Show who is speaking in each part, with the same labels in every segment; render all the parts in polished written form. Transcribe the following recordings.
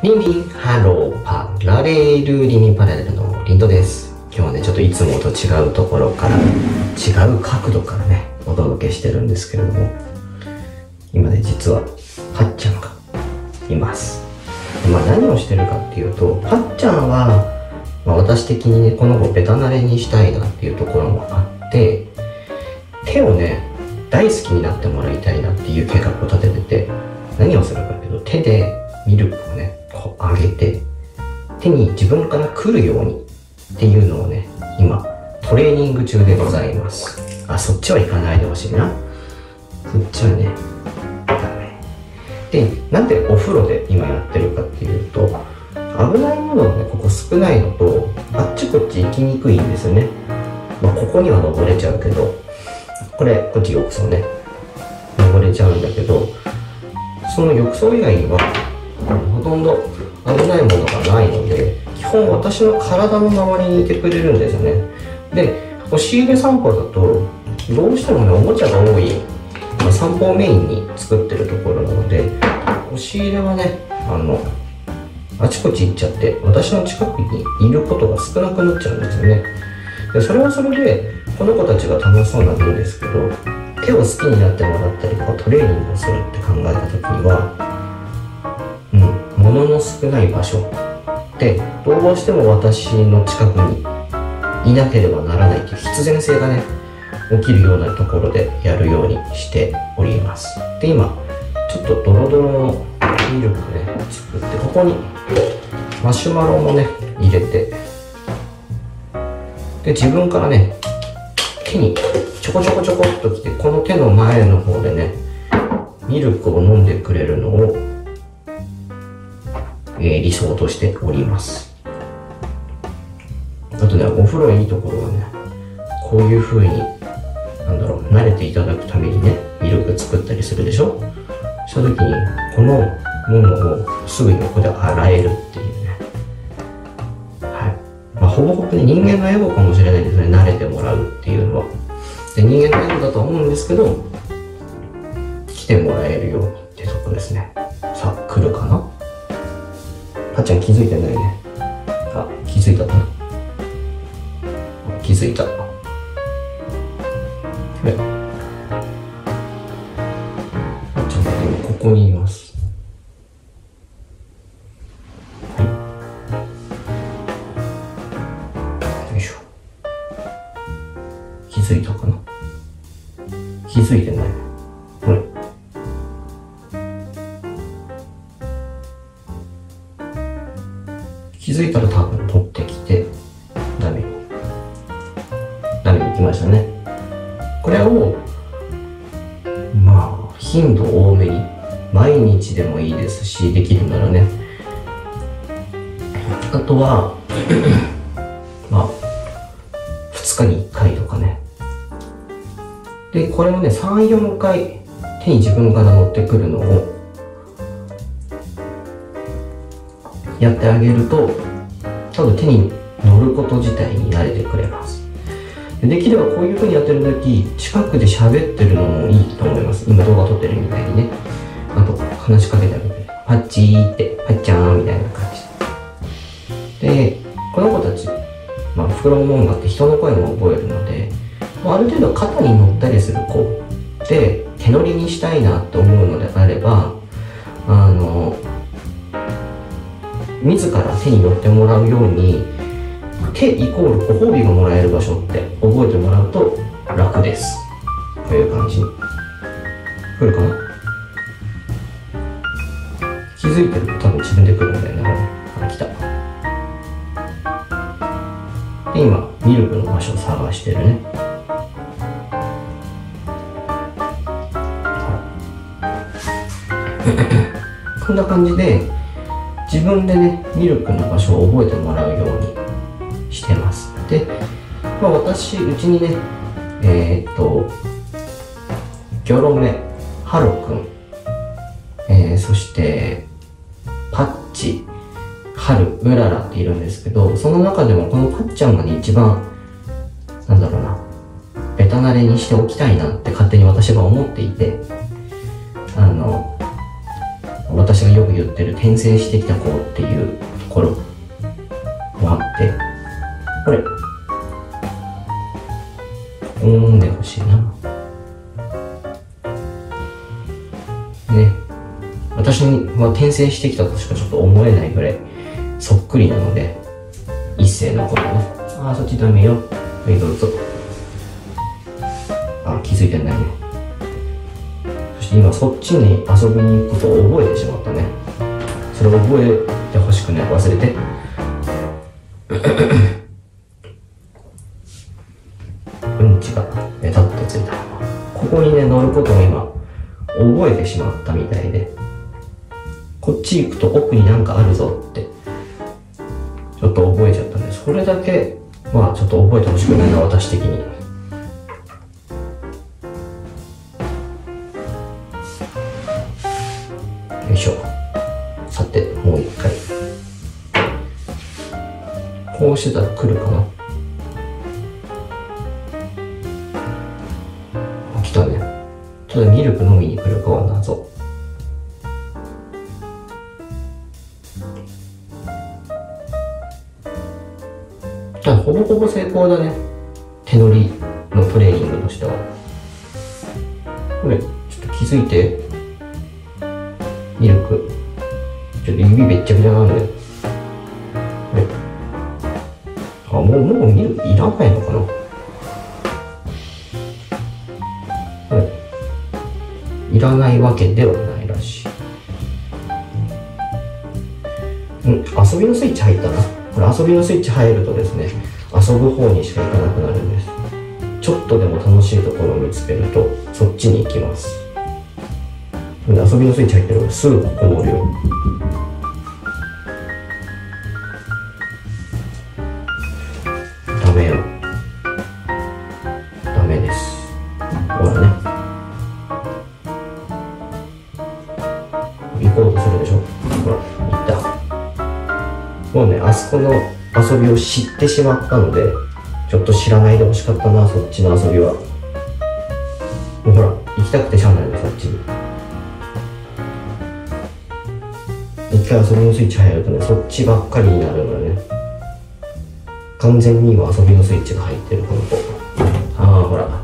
Speaker 1: リンリン、ハロー、パラレル、リンリンパラレルのリンドです。今日はね、ちょっといつもと違うところから、違う角度からね、お届けしてるんですけれども、今ね、実は、パッちゃんがいます。何をしてるかっていうと、パッちゃんは、私的にね、この子ベタ慣れにしたいなっていうところもあって、手をね、大好きになってもらいたいなっていう計画を立ててて、何をするかっていうと、手でミルクをね、こう上げて、手に自分から来るようにっていうのをね、今、トレーニング中でございます。そっちは行かないでほしいな。そっちはね、ダメ。で、なんでお風呂で今やってるかっていうと、危ないものがね、ここ少ないのと、あっちこっち行きにくいんですよね。ここには登れちゃうけど、こっち浴槽ね、登れちゃうんだけど、その浴槽以外にはほとんど危ないものがないので、基本私の体の周りにいてくれるんですよね。で、押し入れ散歩だとどうしてもね、おもちゃが多い、散歩をメインに作ってるところなので、押し入れはね、あちこち行っちゃって私の近くにいることが少なくなっちゃうんですよね。でそれはそれでこの子たちが楽しそうなんですけど、手を好きになってもらったりとかトレーニングをするって考えた時には、物の少ない場所でどうしても私の近くにいなければならないという必然性がね、起きるようなところでやるようにしております。で、今ちょっとドロドロのミルクね作って、ここにマシュマロもね入れて、で自分からね手にちょこちょこちょこっときて、この手の前の方でねミルクを飲んでくれるのを、理想としております。あとね、お風呂いいところはね、こういう風に慣れていただくためにねミルク作ったりするでしょ。した時にこのものをすぐにここで洗えるっていうね、ほぼほぼね人間のエゴかもしれないですね、慣れてもらうっていうのは。で、人間のエゴだと思うんですけど、来てもらえるようにってとこですね。さあ、来るかな。パッちゃん気づいてないね。気づいたかな。気づいた。パッちゃんが今ここにいます。気づいたかな。気づいてない。これ気づいたら多分取ってきてダメに行きましたね。これを頻度多めに毎日でもいいですし、できるならね、あとは2日に1回とかね。で、これをね、3、4回手に自分から乗ってくるのをやってあげると、多分手に乗ること自体に慣れてくれます。できればこういう風にやってる時、近くで喋ってるのもいいと思います。今動画撮ってるみたいにね。あと、話しかけてあげて、パッチーって、パッちゃんみたいな感じで。この子たち、フロモンがあって人の声も覚えるので、ある程度肩に乗ったりする子で手乗りにしたいなと思うのであれば、自ら手に乗ってもらうように、手イコールご褒美がもらえる場所って覚えてもらうと楽です。こういう感じに来るかな。気づいてると多分自分で来るんだよね。来た。で、今ミルクの場所を探してるね。こんな感じで自分でねミルクの場所を覚えてもらうようにしてます。で、私うちにねギョロメ、ハロくん、そしてパッチ、ハル、うららっているんですけど、その中でもこのパッちゃんがね一番ベタ慣れにしておきたいなって勝手に私が思っていて、私がよく言っってる転生してきた子っていうところもあって、これ飲んでほしいな。ね、私は転生してきたとしかちょっと思えないぐらいそっくりなので、一世のことね。ああ、そっちダメよ。はい、どうぞ。あ、気づいてないね。そして今そっちに遊びに行くことを覚えてしまったね。それを覚えてほしくない。忘れて。うんちがペタッとついた。ここにね、乗ることを今覚えてしまったみたいで、こっち行くと奥になんかあるぞってちょっと覚えちゃったんです。それだけまあちょっと覚えてほしくないな、私的に。よいしょ。さて、もう一回。こうしてたら来るかな。あ、来たね。ただミルク飲みに来るかは謎。ほぼほぼ成功だね。手乗りのトレーニングとしては。これ、ちょっと気づいて。ミルク。ちょっと指べっちゃくちゃなんで。これ。あ、もうミルクいらないのかな。これ。いらないわけではないらしい。遊びのスイッチ入ったな。これ遊びのスイッチ入るとですね、遊ぶ方にしか行かなくなるんです。ちょっとでも楽しいところを見つけるとそっちに行きます。遊びのスイッチ入ってるからすぐここ乗るよ。ダメよ。ダメです。ほらね、行こうとするでしょ。ほら、行った。もうね、あそこの遊びを知ってしまったので、ちょっと知らないでほしかったな、そっちの遊びは。もうほら、行きたくてしゃあないの、そっちに。一回遊びのスイッチ入るとね、そっちばっかりになるのよね。完全に今遊びのスイッチが入ってる、この子。ああ、ほら。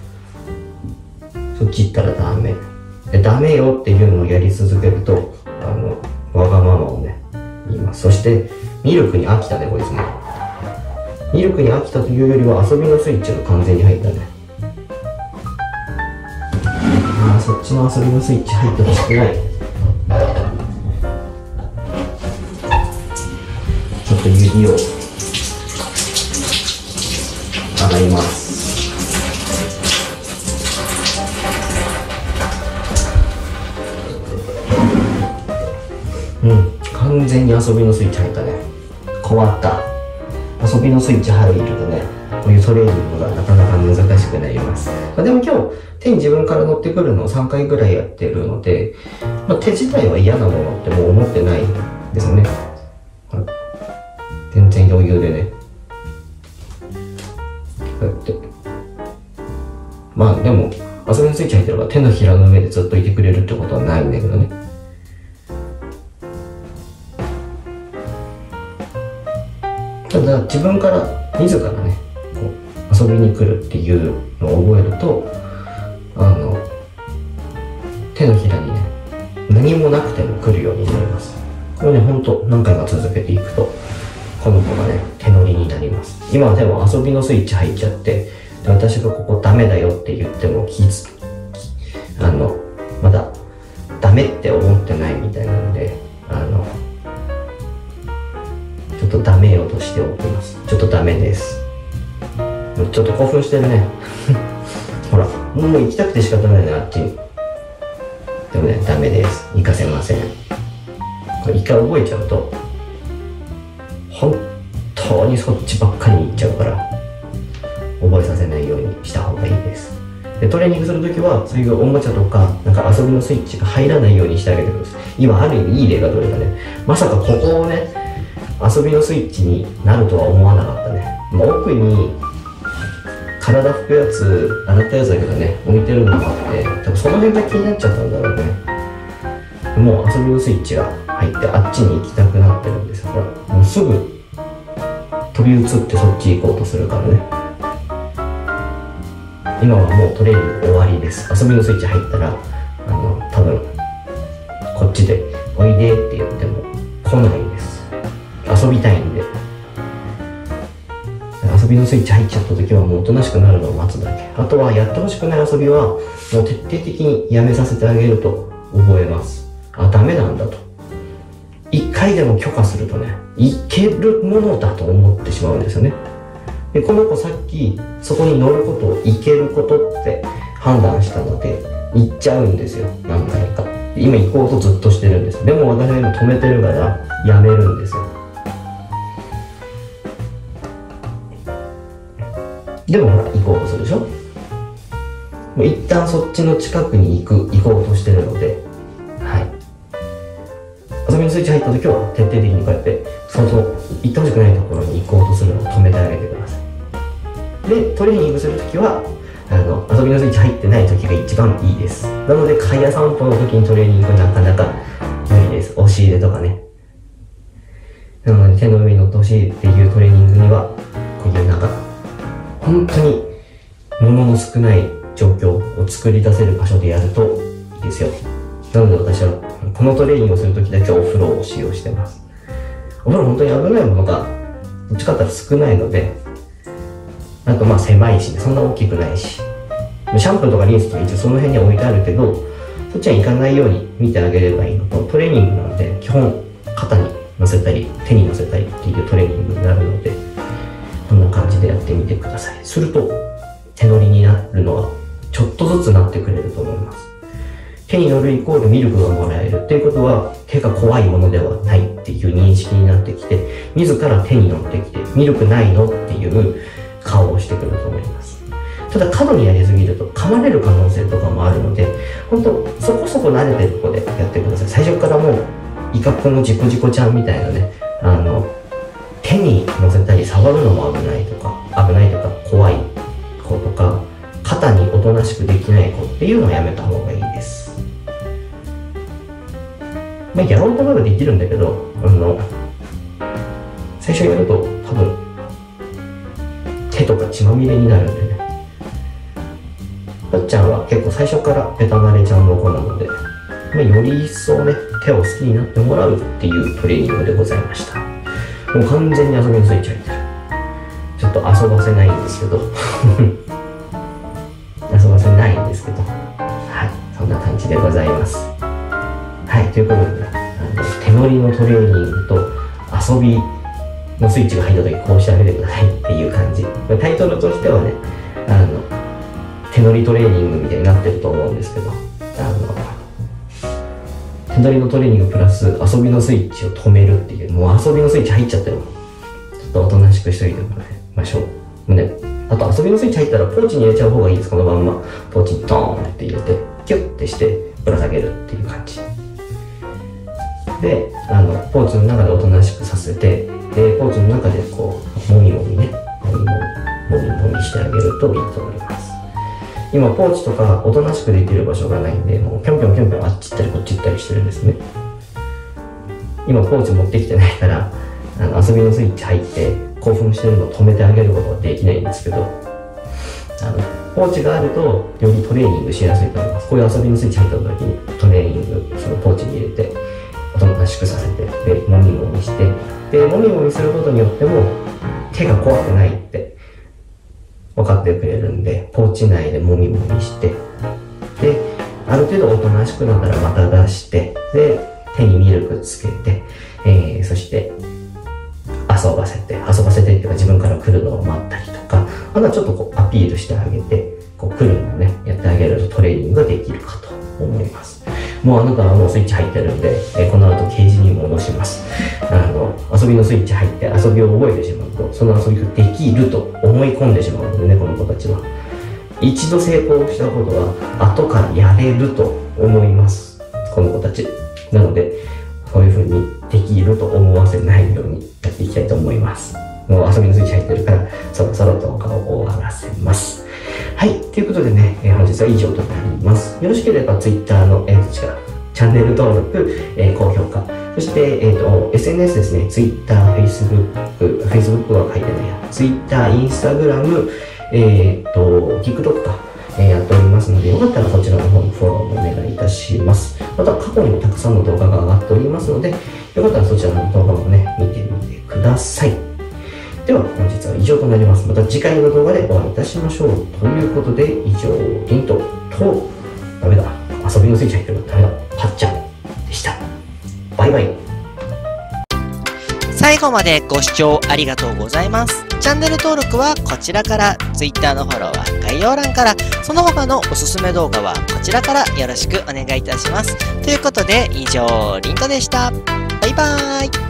Speaker 1: そっち行ったらダメ。で、ダメよっていうのをやり続けると、わがままをね、言います。そして、ミルクに飽きたね、こいつね。ミルクに飽きたというよりは遊びのスイッチが完全に入ったね。ああ、そっちの遊びのスイッチ入ってほしくない。ちょっと指を洗います。完全に遊びのスイッチ入ったね。困った。遊びのスイッチ入るとね、こういうトレーニングがなかなか難しくなります。でも今日手に自分から乗ってくるのを3回ぐらいやってるので、手自体は嫌なものってもう思ってないですね。全然余裕でね、こうやってまあでも遊びのスイッチ入ってるから手のひらの上でずっといてくれるってことはないんだけどね。ただ自分から自らねこう遊びに来るっていうのを覚えると、手のひらにね何もなくても来るようになります。これね、ほんと何回か続けていくとこの子がね手乗りになります。今でも遊びのスイッチ入っちゃって、で私がここダメだよって言ってもまだダメって思ってないみたいなんで、ちょっとダメよとしておきます。ちょっとダメです。ちょっと興奮してるねほら、もう行きたくて仕方ないね、あっちに。でもね、ダメです。行かせません。これ一回覚えちゃうと本当にそっちばっかりに行っちゃうから、覚えさせないようにした方がいいです。でトレーニングするときはそういうおもちゃとかなんか遊びのスイッチが入らないようにしてあげてください。今ある意味いい例が取れたね。まさかここをね遊びのスイッチになるとは思わなかったね。奥に体拭くやつ洗ったやつだけどね置いてるのがあって、多分その辺が気になっちゃったんだろうね。もう遊びのスイッチが入ってあっちに行きたくなってるんですよ。ほら、もうすぐ飛び移ってそっち行こうとするからね。今はもうトレーニング終わりです。遊びのスイッチ入ったら多分こっちで「おいで」って言っても来ないです。遊びたいんで。遊びのスイッチ入っちゃった時はもうおとなしくなるのを待つだけ。あとはやってほしくない遊びはもう徹底的にやめさせてあげると覚えます。あ、ダメなんだと。一回でも許可するとね、いけるものだと思ってしまうんですよね。で、この子さっきそこに乗ることをいけることって判断したので行っちゃうんですよ、何回か。今行こうとずっとしてるんです。でも私は今止めてるからやめるんですよ。でもほら行こうとするでしょ。もう一旦そっちの近くに行こうとしてるので、はい、遊びのスイッチ入った時は徹底的にこうやって行ってほしくないところに行こうとするのを止めてあげてください。で、トレーニングする時は遊びのスイッチ入ってない時が一番いいです。なので蚊帳散歩の時にトレーニングなかなか無理です。押し入れとかね。なので手の上に乗ってほしいっていうトレーニングにはこういうなんか本当に物の少ない状況を作り出せる場所でやるといいですよ。なので私はこのトレーニングをするときだけお風呂を使用してます。お風呂本当に危ないものがどっちかっていうと少ないので、あとまあ狭いしね、そんな大きくないし、シャンプーとかリンスとか一応その辺には置いてあるけど、そっちは行かないように見てあげればいいのと、トレーニングなので基本肩に乗せたり手に乗せたりっていうトレーニングになるので、こんな感じでやってみてください。すると手乗りになるのはちょっとずつなってくれると思います。手に乗るイコールミルクがもらえるっていうことは手が怖いものではないっていう認識になってきて、自ら手に乗ってきてミルクないのっていう顔をしてくると思います。ただ過度にやりすぎると噛まれる可能性とかもあるので、本当そこそこ慣れてるところでやってください。最初からもうイカップのジコジコちゃんみたいなね、手に乗せたり触るのも危ないとか怖い子とか肩におとなしくできない子っていうのはやめた方がいいです。まあやろうと思えばできるんだけど、最初やると多分手とか血まみれになるんでね。たっちゃんは結構最初からベタ慣れちゃんの子なので、より一層ね手を好きになってもらうっていうトレーニングでございました。もう完全に遊びのスイッチ入ってる。ちょっと遊ばせないんですけど遊ばせないんですけど、はい、そんな感じでございます。はい、ということでね、手乗りのトレーニングと遊びのスイッチが入った時こうしてあげてくださいっていう感じ。タイトルとしてはね、手乗りトレーニングみたいになってると思うんですけど、手乗りのトレーニングプラス遊びのスイッチを止めるっていう、もう遊びのスイッチ入っちゃってる。ちょっとおとなしくしといてもらいましょう。もうね、あと遊びのスイッチ入ったらポーチに入れちゃう方がいいです。このまんまポーチにドーンって入れてキュッてしてぶら下げるっていう感じで、ポーチの中でおとなしくさせて、でポーチの中でこうもみもみしてあげるといいと思います。今ポーチとかおとなしくできる場所がないんで、もうぴょんぴょんぴょんぴょんあっち行ったりこっち行ったりしてるんですね。今ポーチ持ってきてないから遊びのスイッチ入って興奮してるのを止めてあげることはできないんですけど、ポーチがあるとよりトレーニングしやすいと思います。こういう遊びのスイッチ入った時にトレーニングそのポーチに入れておとなしくさせて、でもみもみして、でもみもみすることによっても手が怖くないって分かってくれるんで、ポーチ内でもみもみして、である程度おとなしくなったらまた出して、で手にミルクつけて、そして遊ばせてっていうか自分から来るのを待ったりとか、あとはちょっとこうアピールしてあげて、こう来るのをねやってあげるとトレーニングができるかと思います。もうあなたはもうスイッチ入ってるんで、この後ケージに戻します。遊びのスイッチ入って遊びを覚えてしまうと、その遊びができると思い込んでしまうのでね、この子たちは一度成功したことは後からやれると思います、この子たちなので、そういう風にできると思わせないようにやっていきたいと思います。もう遊びのスイッチ入ってるからそろそろ動画を終わらせます。はい、ということでね、本日は以上となります。よろしければ Twitter の、チャンネル登録、高評価そして、SNS ですね、Twitter、Facebook は書いてないや、Twitter、Instagram、TikTok か、やっておりますので、よかったらそちらの方のフォローもお願いいたします。また、過去にもたくさんの動画が上がっておりますので、よかったらそちらの動画もね、見てみてください。では、本日は以上となります。また次回の動画でお会いいたしましょう。ということで、以上、リントと、ダメだ、遊びのスイッチ入ってるダメだ、パッチャでした。バイバイ。
Speaker 2: 最後までご視聴ありがとうございます。チャンネル登録はこちらから、Twitter のフォローは概要欄から、その他のおすすめ動画はこちらからよろしくお願いいたします。ということで、以上、リントでした。バイバーイ。